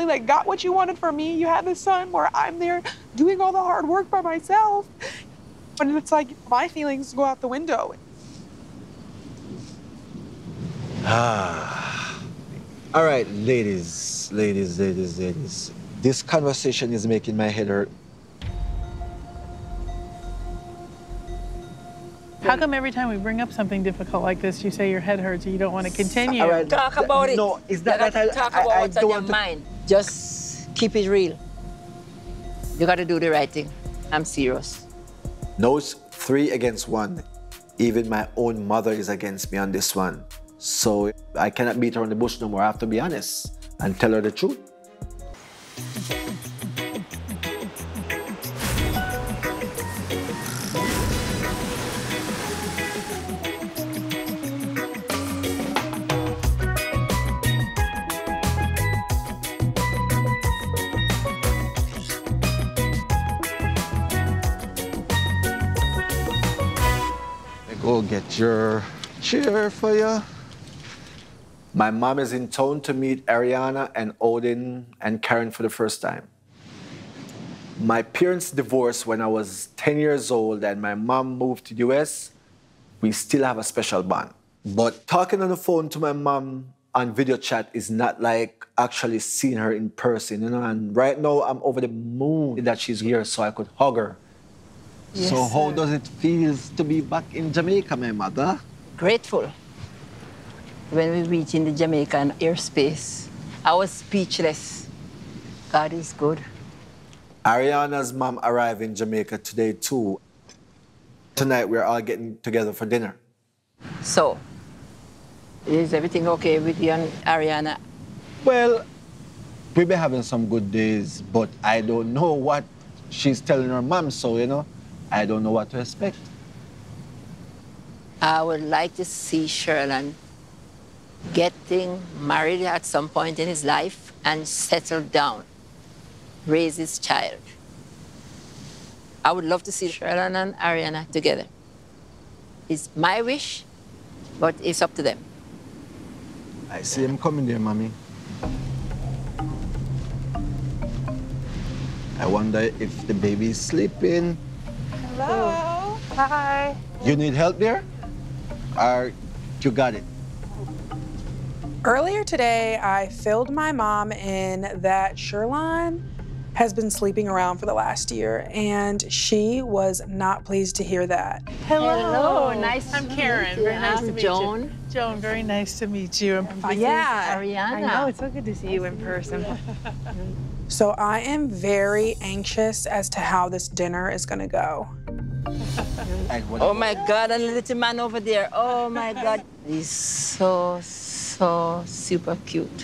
like got what you wanted from me. You had this son where I'm there doing all the hard work by myself. And it's like my feelings go out the window. All right, ladies. This conversation is making my head hurt. How come every time we bring up something difficult like this, you say your head hurts and you don't want to continue? All right. Talk about it. No, is that Talk about what's on your mind. Just keep it real. You got to do the right thing. I'm serious. No, it's 3 against 1. Even my own mother is against me on this one. So I cannot beat her on the bush no more. I have to be honest and tell her the truth. Go get your chair for you. My mom is in town to meet Ariana and Odin and Karen for the first time. My parents divorced when I was 10 years old and my mom moved to the US. We still have a special bond. But talking on the phone to my mom on video chat is not like actually seeing her in person, you know? And right now I'm over the moon that she's here so I could hug her. Yes, so how sir. does it feel to be back in Jamaica, my mother? Grateful. When we reached in the Jamaican airspace, I was speechless. God is good. Ariana's mom arrived in Jamaica today too. Tonight we're all getting together for dinner. So, is everything okay with you and Ariana? Well, we've been having some good days, but I don't know what she's telling her mom, so, you know, I don't know what to expect. I would like to see Sherlan getting married at some point in his life and settle down, raise his child. I would love to see Sherlan and Ariana together. It's my wish, but it's up to them. I see him coming there, Mommy. I wonder if the baby is sleeping. Hello. Hi. You need help there? Or you got it? Earlier today, I filled my mom in that Sherlan has been sleeping around for the last year, and she was not pleased to hear that. Hello. Nice I'm to Karen. meet you. Very nice I'm to meet Joan. you. Joan, very nice to meet you. Yeah. Ariana. I know, it's so good to see you in person. So I am very anxious as to how this dinner is gonna go. Oh my God, and the little man over there. Oh my God. He's so super cute.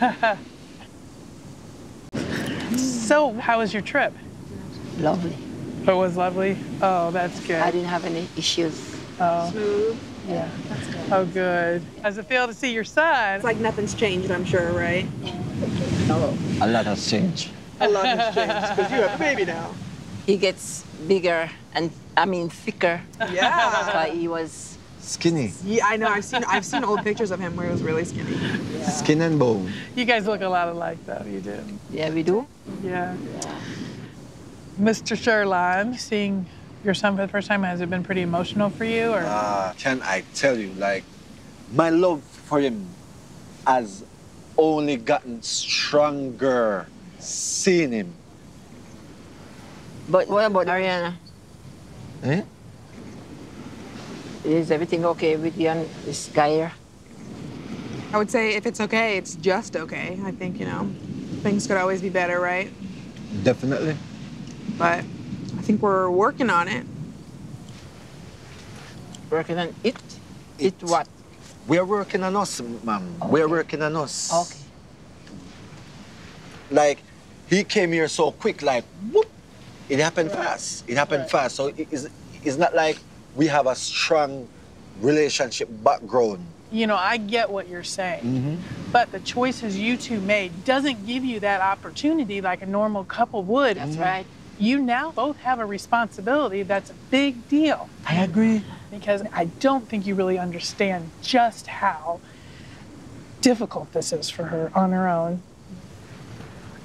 So, how was your trip? Lovely. It was lovely. Oh, that's good. I didn't have any issues. Oh, Smooth. Yeah. oh, good. How's it feel to see your son? It's like nothing's changed, I'm sure, right? A lot has changed. A lot has changed because you have a baby now. He gets bigger and, I mean, thicker. Yeah. But he was, Skinny. Yeah, I know. I've seen old pictures of him where he was really skinny. Skin and bone. You guys look a lot alike, though. You do. yeah, we do. Yeah. Mr. Sherlan, seeing your son for the first time, has it been pretty emotional for you? Or? Can I tell you, like, my love for him has only gotten stronger seeing him. But what about Ariana? Eh? Is everything okay with you and this guy here? I would say if it's okay, it's just okay. I think, you know, things could always be better, right? Definitely. But I think we're working on it. Working on it? It what? We're working on us, ma'am. Okay. We're working on us. Okay. Like, he came here so quick, like, whoop. It happened fast. It happened fast. So it's not like we have a strong relationship background. You know, I get what you're saying, but the choices you two made doesn't give you that opportunity like a normal couple would. That's right. You now both have a responsibility that's a big deal. I agree. Because I don't think you really understand just how difficult this is for her on her own.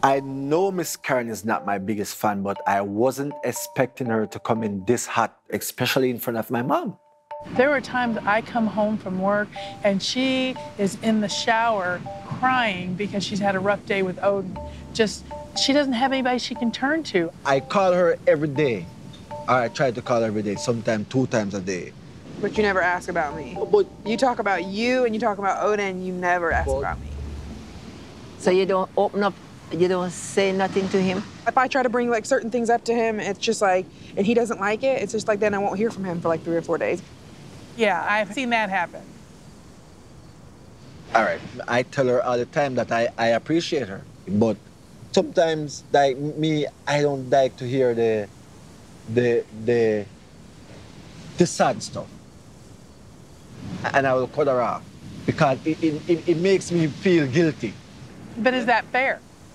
I know Miss Karen is not my biggest fan, but I wasn't expecting her to come in this hot, especially in front of my mom. There were times I come home from work and she is in the shower crying because she's had a rough day with Odin. She doesn't have anybody she can turn to. I call her every day. I try to call her every day, sometimes 2 times a day. But you never ask about me. But You talk about you and you talk about Odin, you never ask about me. So you don't open up, you don't say nothing to him? If I try to bring like certain things up to him, it's just like, and he doesn't like it, it's just like then I won't hear from him for like 3 or 4 days. Yeah, I've seen that happen. all right, I tell her all the time that I appreciate her, but sometimes like me, I don't like to hear the sad stuff, and I will cut her off because it makes me feel guilty. But is that fair?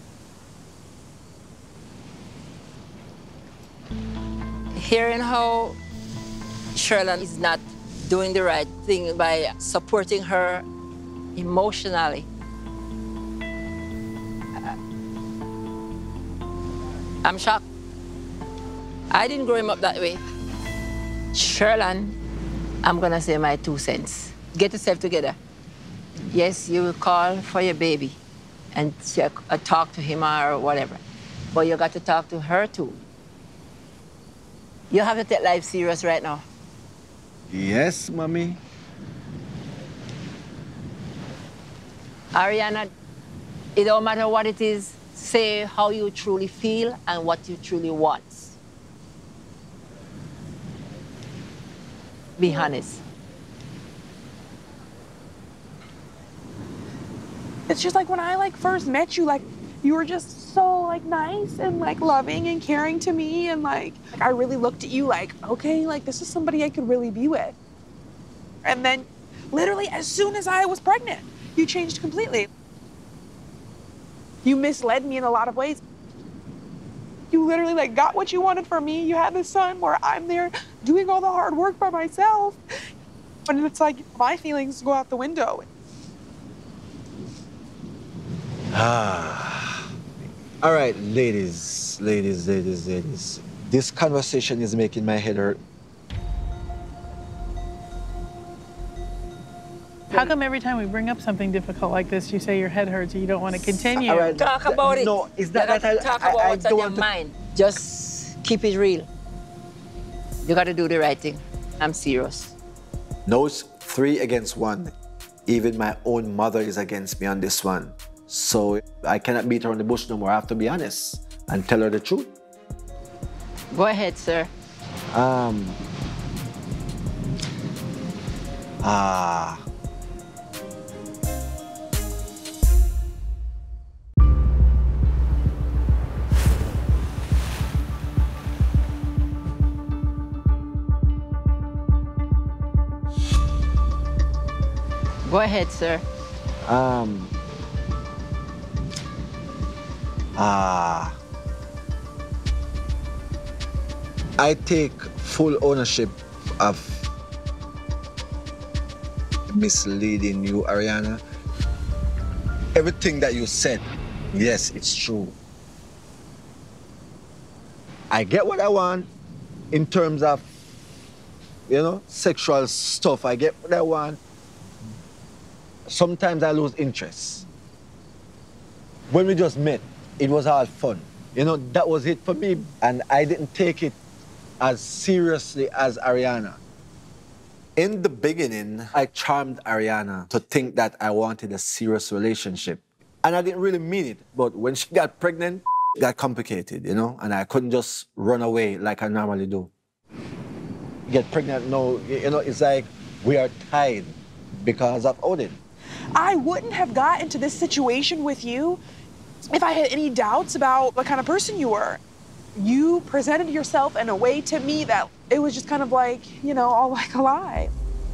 Hearing how Sherlyn is not doing the right thing by supporting her emotionally. I'm shocked. I didn't grow him up that way. Sherlyn, I'm gonna say my 2 cents. Get yourself together. Yes, you will call for your baby and talk to him or whatever, but you got to talk to her too. You have to take life serious right now. Yes, mommy. Ariana, it don't matter what it is, say how you truly feel and what you truly want. Be honest. It's just like when I like first met you, like you were just so like nice and like loving and caring to me, and like I really looked at you like, okay, like this is somebody I could really be with. And then literally as soon as I was pregnant, you changed completely. You misled me in a lot of ways. You literally like got what you wanted from me. You had this son where I'm there doing all the hard work by myself. And it's like my feelings go out the window. All right, ladies. This conversation is making my head hurt. How come every time we bring up something difficult like this, you say your head hurts and you don't want to continue? All right. Talk about it. No, it's not You that gotta talk about what's on don't your want to. mind. Just keep it real. You got to do the right thing. I'm serious. No, it's 3 against 1. Even my own mother is against me on this one. So I cannot beat her on the bush no more. I have to be honest and tell her the truth. Go ahead, sir. Go ahead, sir. I take full ownership of misleading you, Ariana. Everything that you said, yes, it's true. I get what I want in terms of, sexual stuff. I get what I want. Sometimes I lose interest. When we just met, it was all fun. That was it for me. And I didn't take it as seriously as Ariana. In the beginning, I charmed Ariana to think that I wanted a serious relationship. And I didn't really mean it. But when she got pregnant, it got complicated, and I couldn't just run away like I normally do. Get pregnant, no, it's like we are tied because of Odin. I wouldn't have got into this situation with you if I had any doubts about what kind of person you were. You presented yourself in a way to me that it was just kind of like, all like a lie.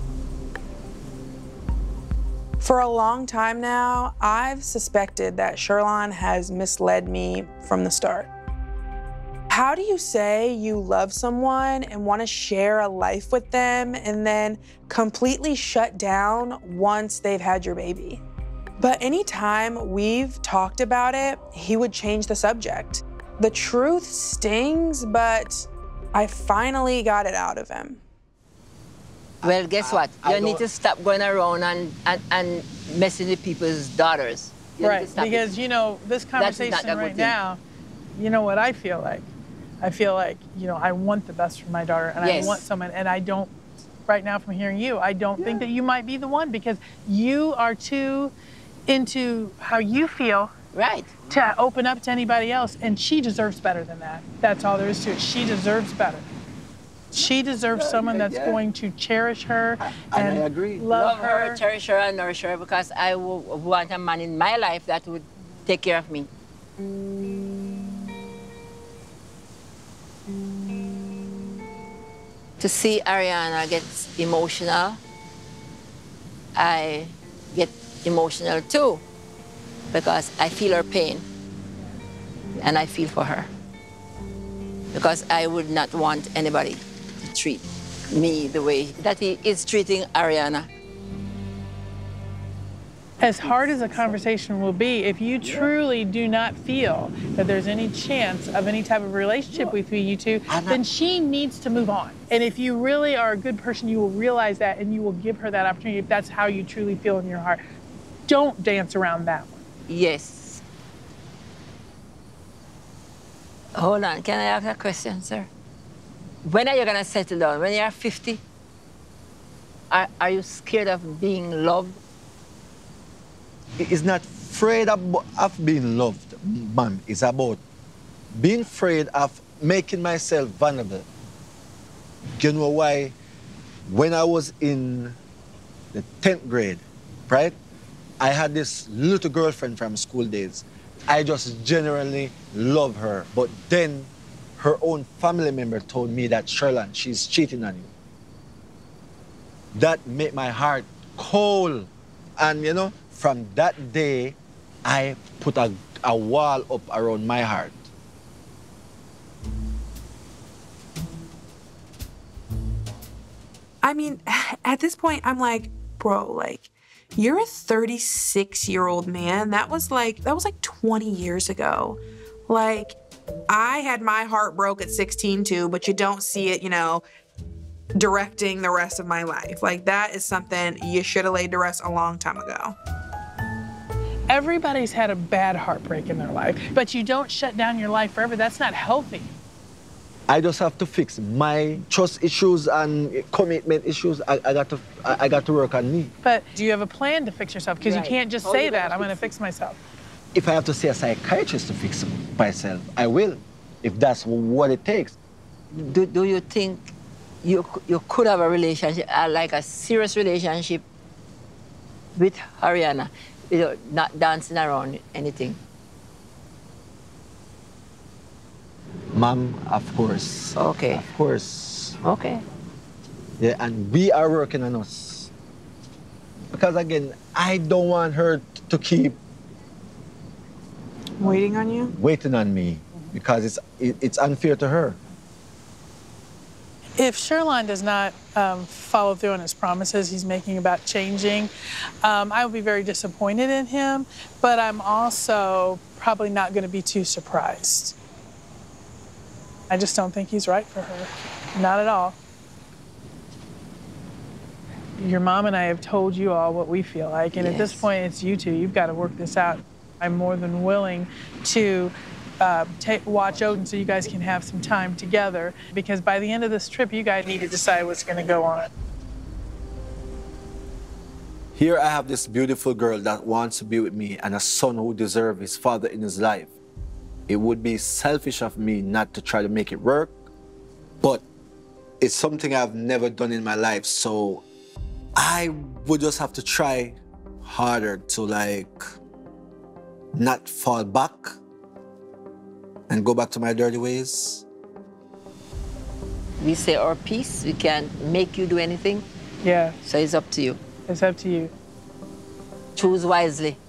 For a long time now, I've suspected that Sherlyn has misled me from the start. How do you say you love someone and want to share a life with them and then completely shut down once they've had your baby? But anytime we've talked about it, he would change the subject. The truth stings, but I finally got it out of him. Well, guess what? You need to stop going around and messing with people's daughters. Right, because, you know, this conversation right now, you know what I feel like? I feel like, you know, I want the best for my daughter, and I want someone, and I don't, right now from hearing you, I don't think that you might be the one, because you are too into how you feel to open up to anybody else, and she deserves better than that. That's all there is to it. She deserves better. She deserves someone that's going to cherish her and I agree. Love her, cherish her, and nourish her, because I want a man in my life that would take care of me. To see Ariana get emotional, I get emotional too, because I feel her pain and I feel for her. Because I would not want anybody to treat me the way that he is treating Ariana. As hard as a conversation will be, if you truly do not feel that there's any chance of any type of relationship between you two, then she needs to move on. And if you really are a good person, you will realize that and you will give her that opportunity if that's how you truly feel in your heart. Don't dance around that one. Yes. Hold on, can I ask a question, sir? When are you gonna settle down? When you're 50? Are you scared of being loved? It's not afraid of being loved, ma'am. It's about being afraid of making myself vulnerable. You know why? When I was in the 10th grade, right? I had this little girlfriend from school days. I just genuinely love her. But then her own family member told me that, Sherlan, she's cheating on you. That made my heart cold. And, you know, from that day, I put a wall up around my heart. I mean, at this point, I'm like, bro, like, you're a 36-year-old man. That was like 20 years ago. Like, I had my heart broke at 16 too, but you don't see it, you know, directing the rest of my life. Like, that is something you should have laid to rest a long time ago. Everybody's had a bad heartbreak in their life, but you don't shut down your life forever. That's not healthy. I just have to fix my trust issues and commitment issues. I got to work on me. But do you have a plan to fix yourself? Because you can't just say that, I'm gonna fix myself. If I have to see a psychiatrist to fix myself, I will, if that's what it takes. Do you think you could have a relationship, like a serious relationship with Ariana, you know, not dancing around anything? Ma'am, of course. Okay. Of course. Okay. Yeah, and we are working on us. Because again, I don't want her to keep Waiting on you? waiting on me, because it's unfair to her. If Sherlan does not follow through on his promises he's making about changing, I will be very disappointed in him, but I'm also probably not going to be too surprised. I just don't think he's right for her. Not at all. Your mom and I have told you all what we feel like, and at this point, it's you two. You've got to work this out. I'm more than willing to watch Odin so you guys can have some time together, because by the end of this trip, you guys need to decide what's going to go on. Here I have this beautiful girl that wants to be with me, and a son who deserves his father in his life. It would be selfish of me not to try to make it work, but it's something I've never done in my life, so I would just have to try harder to, like, not fall back and go back to my dirty ways. We say our piece, we can't make you do anything. Yeah. So it's up to you. It's up to you. Choose wisely.